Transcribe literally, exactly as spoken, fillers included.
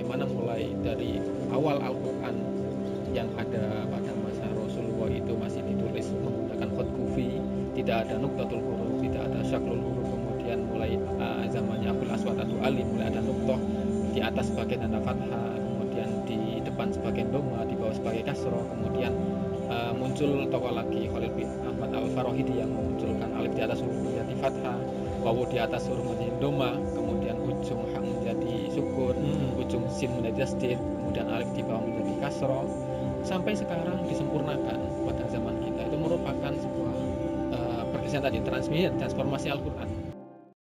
bagaimana mulai dari awal Al-Quran yang ada pada masa Rasulullah itu masih ditulis menggunakan huruf kufi, tidak ada nuktatul huruf, tidak ada syaklul huruf. Kemudian mulai uh, zamannya Abul Aswad atau Ali mulai ada nuktah di atas sebagian tanda fathah, kemudian di depan sebagian doma, di bawah sebagai kasroh. Kemudian uh, muncul tokoh lagi Khalil bin Ahmad Al-Farahidi yang memunculkan alif di atas huruf menjadi fathah, wawu di atas huruf menjadi doma, kemudian ujung ha menjadi sukun, hmm. ujung sin menjadi tasdid, kemudian alif di bawah menjadi kasroh, sampai sekarang disempurnakan pada zaman kita. Itu merupakan sebuah uh, pergeseran tadi, transmisi transformasi Al-Quran.